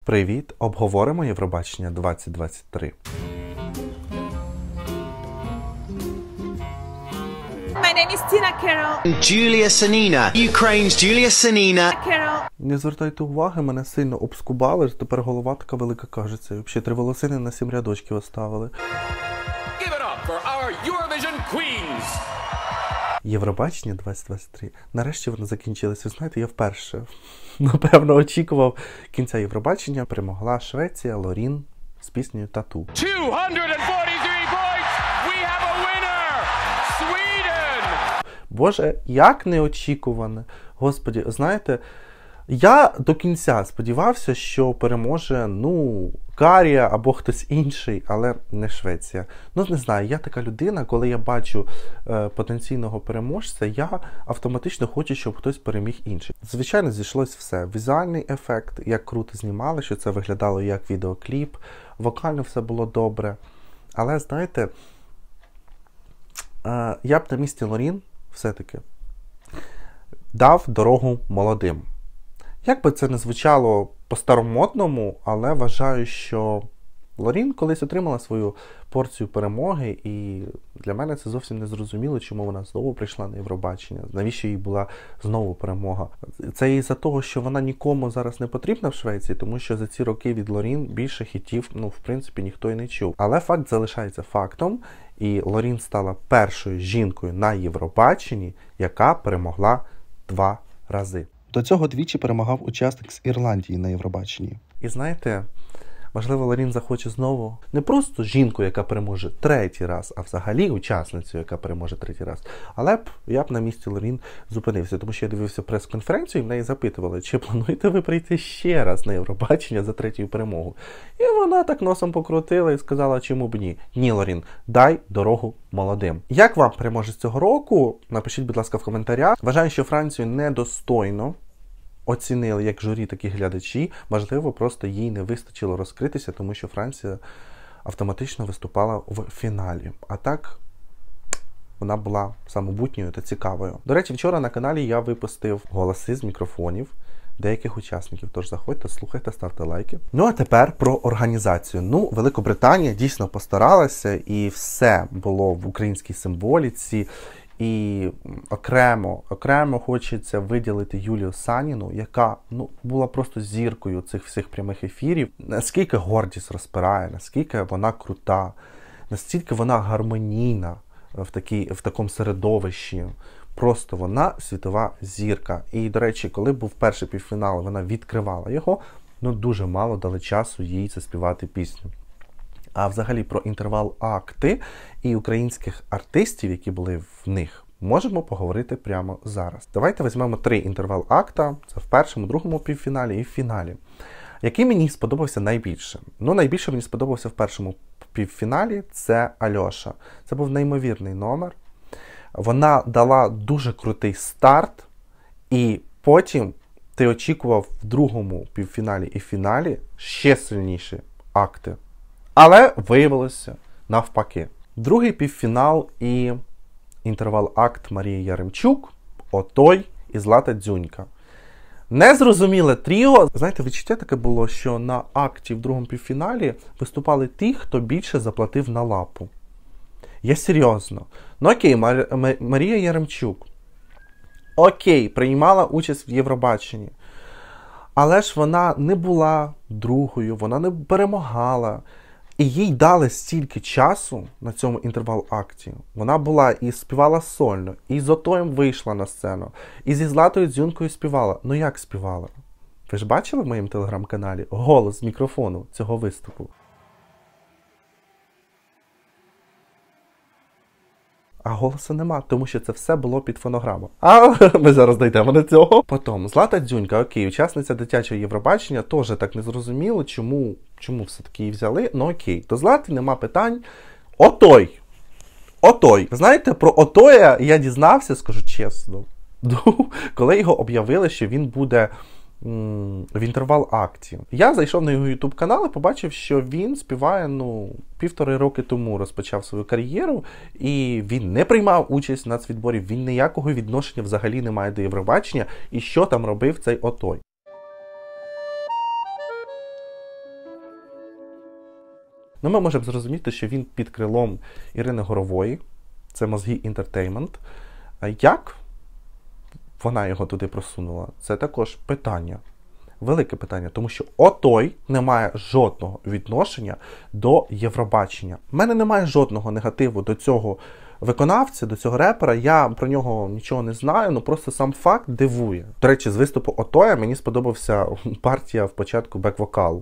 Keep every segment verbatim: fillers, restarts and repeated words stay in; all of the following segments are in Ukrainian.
Привіт! Обговоримо Євробачення двадцять двадцять три. My name is Tina Carroll. Julia Sanina. Ukraine's Julia Sanina. Carroll. Не звертайте уваги, мене сильно обскубали, тепер голова така велика кажеться. І взагалі три волосини на сім рядочків оставили. Give it up for our Eurovision Queens! Євробачення двадцять двадцять три. Нарешті воно закінчилось. Ви знаєте, я вперше, напевно, очікував кінця Євробачення. Перемогла Швеція, Лорін з піснею «Тату». two hundred forty-three points! We have a winner! Sweden! Боже, як неочікуване. Господі, знаєте, я до кінця сподівався, що переможе, ну, Карія або хтось інший, але не Швеція. Ну, не знаю, я така людина, коли я бачу е, потенційного переможця, я автоматично хочу, щоб хтось переміг інший. Звичайно, зійшлось все. Візуальний ефект, як круто знімали, що це виглядало як відеокліп, вокально все було добре. Але, знаєте, е, я б на місці Лорін все-таки дав дорогу молодим. Як би це не звучало по-старомодному, але вважаю, що Лорін колись отримала свою порцію перемоги, і для мене це зовсім не зрозуміло, чому вона знову прийшла на Євробачення, навіщо їй була знову перемога. Це із-за того, що вона нікому зараз не потрібна в Швеції, тому що за ці роки від Лорін більше хітів, ну, в принципі, ніхто і не чув. Але факт залишається фактом, і Лорін стала першою жінкою на Євробаченні, яка перемогла два рази. До цього двічі перемагав учасник з Ірландії на Євробаченні. І знаєте, можливо, Лорін захоче знову не просто жінку, яка переможе третій раз, а взагалі учасницю, яка переможе третій раз. Але б я б на місці Лорін зупинився, тому що я дивився прес-конференцію і в неї запитували, чи плануєте ви прийти ще раз на Євробачення за третю перемогу. І вона так носом покрутила і сказала, чому б ні. Ні, Лорін, дай дорогу молодим. Як вам переможець цього року? Напишіть, будь ласка, в коментарях. Вважаю, що Францію недостойно оцінили як журі, так і глядачі. Можливо, просто їй не вистачило розкритися, тому що Франція автоматично виступала в фіналі. А так, вона була самобутньою та цікавою. До речі, вчора на каналі я випустив голоси з мікрофонів деяких учасників. Тож заходьте, слухайте, ставте лайки. Ну, а тепер про організацію. Ну, Великобританія дійсно постаралася, і все було в українській символіці. І окремо, окремо хочеться виділити Юлію Саніну, яка, ну, була просто зіркою цих всіх прямих ефірів. Наскільки гордість розпирає, наскільки вона крута, наскільки вона гармонійна в, такій, в такому середовищі. Просто вона світова зірка. І, до речі, коли був перший півфінал, вона відкривала його, ну, дуже мало дали часу їй заспівати пісню. А взагалі про інтервал-акти і українських артистів, які були в них, можемо поговорити прямо зараз. Давайте візьмемо три інтервал-акта. Це в першому, другому півфіналі і в фіналі. Який мені сподобався найбільше? Ну, найбільше мені сподобався в першому півфіналі – це Альоша. Це був неймовірний номер. Вона дала дуже крутий старт, і потім ти очікував в другому півфіналі і фіналі ще сильніші акти. Але виявилося навпаки. Другий півфінал і інтервал-акт Марії Яремчук, Отой і Злата Дзюнька. Незрозуміле тріо. Знаєте, відчуття таке було, що на акті в другому півфіналі виступали ті, хто більше заплатив на лапу. Я серйозно. Ну окей, Мар... Марія Яремчук. Окей, приймала участь в Євробаченні. Але ж вона не була другою, вона не перемагала. І їй дали стільки часу на цьому інтервал-акті. Вона була і співала сольно, і з Отоєм вийшла на сцену, і зі Златою Дзюнькою співала. Ну як співала? Ви ж бачили в моєму телеграм-каналі голос з мікрофону цього виступу? А голосу нема, тому що це все було під фонограму. А ми зараз дійдемо до цього. Потім, Злата Дзюнька, окей, учасниця дитячого Євробачення, теж так не зрозуміло, чому, чому все-таки її взяли. Ну окей, до Злати нема питань. Отой! Отой! Знаєте, про Отоя я дізнався, скажу чесно, коли його об'явили, що він буде в інтервал-акті. Я зайшов на його ютуб-канал і побачив, що він співає, ну, півтори роки тому розпочав свою кар'єру, і він не приймав участь в нацвідборі, він ніякого відношення взагалі не має до Євробачення, і що там робив цей Отой. Ну, ми можемо зрозуміти, що він під крилом Ірини Горової. Це Мозги Інтертеймент. А як вона його туди просунула? Це також питання. Велике питання, тому що отой не має жодного відношення до Євробачення. У мене немає жодного негативу до цього виконавця, до цього репера. Я про нього нічого не знаю, ну просто сам факт дивує. До речі, з виступу отоя мені сподобався партія в початку бек-вокалу.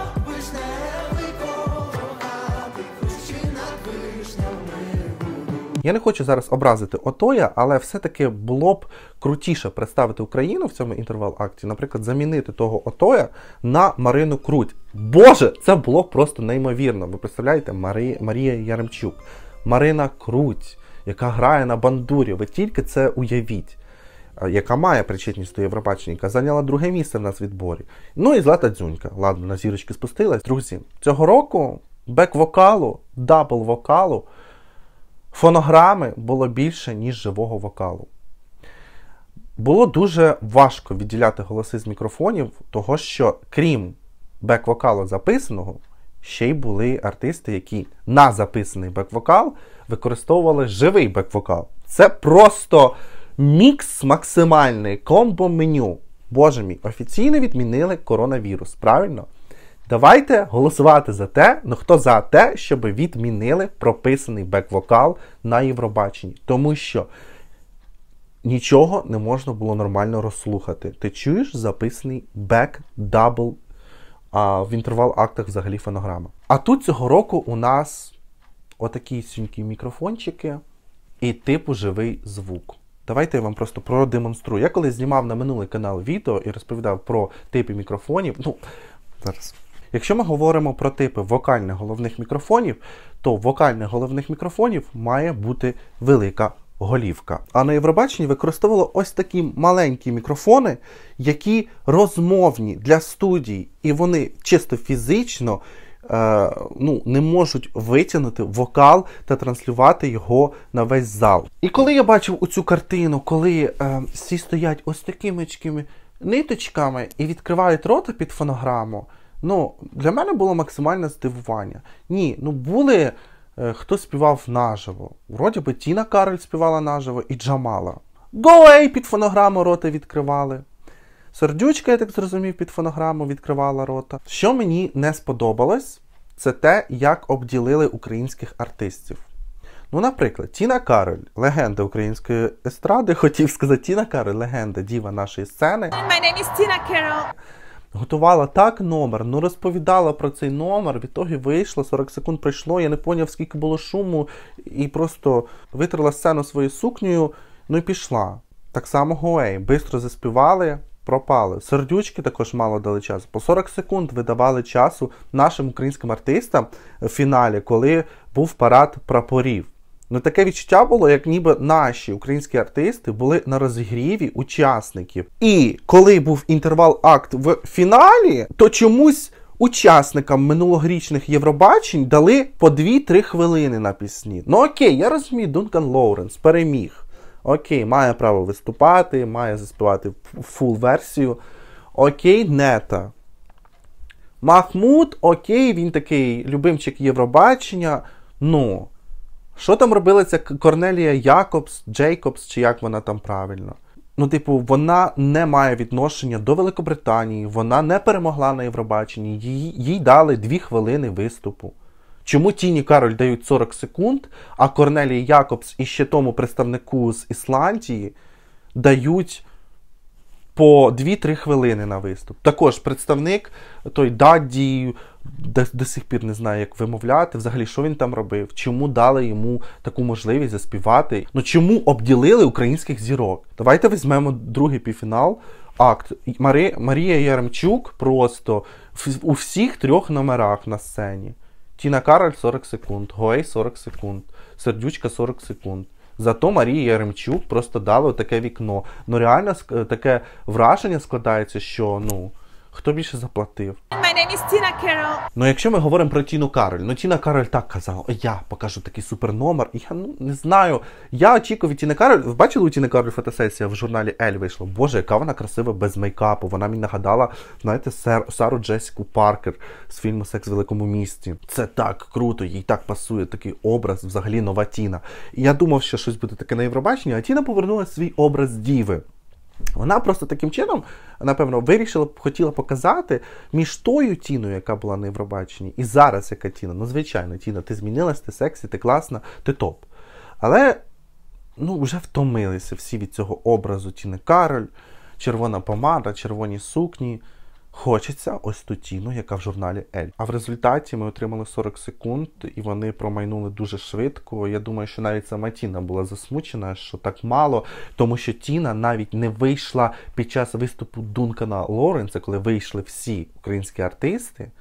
Я не хочу зараз образити отоя, але все-таки було б крутіше представити Україну в цьому інтервал-акті, наприклад, замінити того отоя на Марину Круть. Боже, це було б просто неймовірно. Ви представляєте, Марі... Марія Яремчук, Марина Круть, яка грає на бандурі. Ви тільки це уявіть. Яка має причетність до Євробачення, яка зайняла друге місце в нас в відборі. Ну і Злата Дзюнька. Ладно, на зірочки спустилась. Друзі, цього року бек-вокалу, дабл-вокалу, фонограми було більше, ніж живого вокалу. Було дуже важко відділяти голоси з мікрофонів, того що, крім бек-вокалу записаного, ще й були артисти, які на записаний бек-вокал використовували живий бек-вокал. Це просто мікс максимальний, комбо-меню. Боже мій, офіційно відмінили коронавірус, правильно? Давайте голосувати за те, ну хто за те, щоб відмінили прописаний бек-вокал на Євробаченні. Тому що нічого не можна було нормально розслухати. Ти чуєш записаний бек-дабл, а в інтервал-актах взагалі фонограма. А тут цього року у нас отакі сюнькі мікрофончики і типу живий звук. Давайте я вам просто продемонструю. Я коли знімав на минулий канал відео і розповідав про типи мікрофонів, ну, зараз. Якщо ми говоримо про типи вокальних головних мікрофонів, то вокальних головних мікрофонів має бути велика голівка. А на Євробаченні використовували ось такі маленькі мікрофони, які розмовні для студій, і вони чисто фізично е, ну, не можуть витягнути вокал та транслювати його на весь зал. І коли я бачив оцю картину, коли е, всі стоять ось такими ниточками і відкривають рота під фонограму, ну, для мене було максимальне здивування. Ні, ну були, е, хто співав наживо. Вроді би Тіна Кароль співала наживо і Джамала. Go Away під фонограму рота відкривали. Сердючка, я так зрозумів, під фонограму відкривала рота. Що мені не сподобалось, це те, як обділили українських артистів. Ну, наприклад, Тіна Кароль, легенда української естради, хотів сказати, Тіна Кароль, легенда, діва нашої сцени. My name is Tina Carroll. Готувала так номер, ну розповідала про цей номер, відтоді вийшла, сорок секунд пройшло, я не поняв, скільки було шуму, і просто витерла сцену своєю сукнею, ну і пішла. Так само Гоей, бистро заспівали, пропали. Сердючки також мало дали час. По сорок секунд видавали часу нашим українським артистам в фіналі, коли був парад прапорів. Ну таке відчуття було, як ніби наші українські артисти були на розігріві учасників. І коли був інтервал-акт в фіналі, то чомусь учасникам минулогрічних Євробачень дали по дві-три хвилини на пісні. Ну окей, я розумію, Дункан Лоуренс переміг. Окей, має право виступати, має заспівати фул-версію. Окей, Нета. Махмуд, окей, він такий любимчик Євробачення. Ну, що там робила ця Корнелія Якобс, Джейкобс, чи як вона там правильно? Ну, типу, вона не має відношення до Великобританії, вона не перемогла на Євробаченні, їй, їй дали дві хвилини виступу. Чому Тіні Кароль дають сорок секунд, а Корнелії Якобс і ще тому представнику з Ісландії дають по дві-три хвилини на виступ? Також представник, той Дадді, до, до сих пір не знаю, як вимовляти, взагалі, що він там робив, чому дали йому таку можливість заспівати, ну чому обділили українських зірок? Давайте візьмемо другий півфінал, акт. Мари, Марія Яремчук просто в, у всіх трьох номерах на сцені. Тіна Кароль сорок секунд, Гоей сорок секунд, Сердючка сорок секунд. Зато Марії Яремчук просто дали таке вікно. Ну реально таке враження складається, що, ну, Хто більше заплатив? My name is Tina Carroll. Ну, якщо ми говоримо про Тіну Кароль, ну Тіна Кароль так казала, о, я покажу такий супер номер, і я ну, не знаю, я очікував від Тіни Кароль, ви бачили у Тіни Кароль фотосесія в журналі Elle вийшла? Боже, яка вона красива без мейкапу, вона мені нагадала, знаєте, Сару Джесіку Паркер з фільму «Секс в великому місті». Це так круто, їй так пасує такий образ, взагалі нова Тіна. І я думав, що щось буде таке на Євробаченні, а Тіна повернула свій образ діви. Вона просто таким чином, напевно, вирішила, хотіла показати між тою Тіною, яка була на Євробаченні, і зараз яка Тіна. Ну, звичайно, Тіна, ти змінилась, ти сексі, ти класна, ти топ. Але, ну, вже втомилися всі від цього образу Тіни Кароль, червона помада, червоні сукні. Хочеться ось ту Тіну, яка в журналі Elle. А в результаті ми отримали сорок секунд, і вони промайнули дуже швидко. Я думаю, що навіть сама Тіна була засмучена, що так мало, тому що Тіна навіть не вийшла під час виступу Дункана Лоренса, коли вийшли всі українські артисти.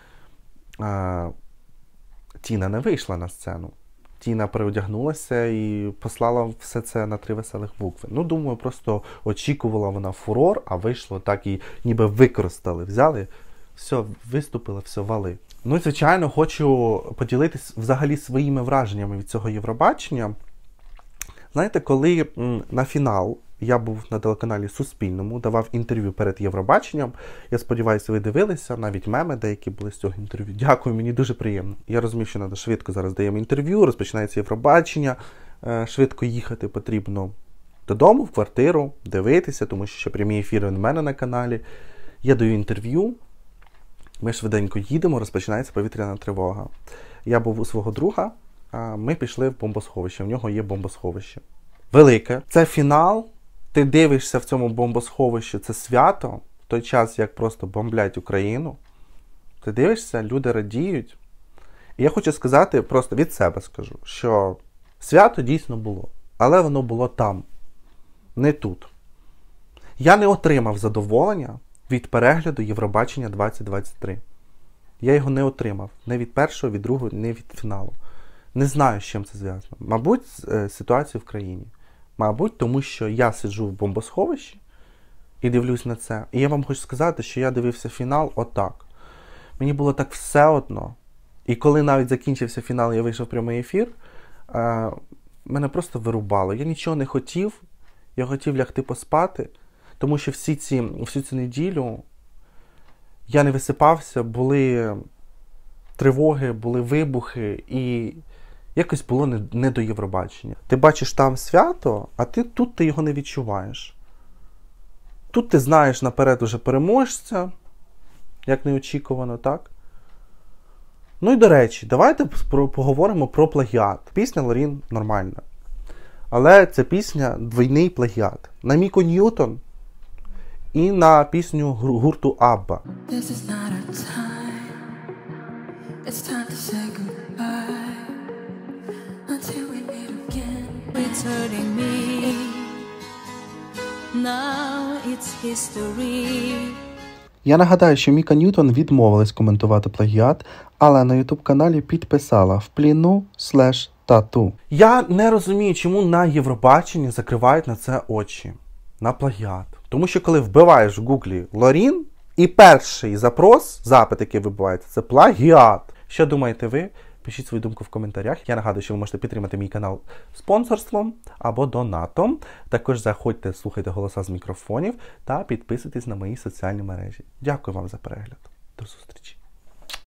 А, Тіна не вийшла на сцену. Тіна переодягнулася і послала все це на три веселих букви. Ну, думаю, просто очікувала вона фурор, а вийшло так і ніби використали. Взяли, все, виступили, все, вали. Ну, і, звичайно, хочу поділитись взагалі своїми враженнями від цього Євробачення. Знаєте, коли м, на фінал я був на телеканалі Суспільному, давав інтерв'ю перед Євробаченням. Я сподіваюся, ви дивилися, навіть меми деякі були з цього інтерв'ю. Дякую, мені дуже приємно. Я розумію, що треба швидко зараз даємо інтерв'ю, розпочинається Євробачення, швидко їхати потрібно додому, в квартиру, дивитися, тому що ще прямі ефіри у мене на каналі. Я даю інтерв'ю, ми швиденько їдемо, розпочинається повітряна тривога. Я був у свого друга, ми пішли в бомбосховище, в нього є бомбосховище. Велике. Це фінал. Ти дивишся в цьому бомбосховищі, це свято, в той час, як просто бомблять Україну. Ти дивишся, люди радіють. І я хочу сказати, просто від себе скажу, що свято дійсно було, але воно було там, не тут. Я не отримав задоволення від перегляду Євробачення двадцять двадцять три. Я його не отримав. Не від першого, від другого, не від фіналу. Не знаю, з чим це зв'язано. Мабуть, з ситуацією в країні. Мабуть, тому що я сиджу в бомбосховищі і дивлюсь на це. І я вам хочу сказати, що я дивився фінал отак. Мені було так все одно. І коли навіть закінчився фінал, я вийшов в прямий ефір, е, мене просто вирубало. Я нічого не хотів. Я хотів лягти поспати, тому що всі ці, всю цю неділю я не висипався, були тривоги, були вибухи і... якось було не, не до Євробачення. Ти бачиш там свято, а ти тут ти його не відчуваєш. Тут ти знаєш наперед уже переможця, як неочікувано, так? Ну і до речі, давайте поговоримо про плагіат. Пісня Лорін нормальна. Але це пісня двійний плагіат. На Міку Ньютон і на пісню гурту Абба. Я нагадаю, що Міка Ньютон відмовилась коментувати плагіат, але на ютуб-каналі підписала «В пліну слеш тату». Я не розумію, чому на Євробаченні закривають на це очі. На плагіат. Тому що коли вбиваєш в гуглі Лорін, і перший запрос, запит, який вибивається, це плагіат. Що думаєте ви? Пишіть свою думку в коментарях. Я нагадую, що ви можете підтримати мій канал спонсорством або донатом. Також заходьте, слухайте голоса з мікрофонів та підписуйтесь на мої соціальні мережі. Дякую вам за перегляд. До зустрічі.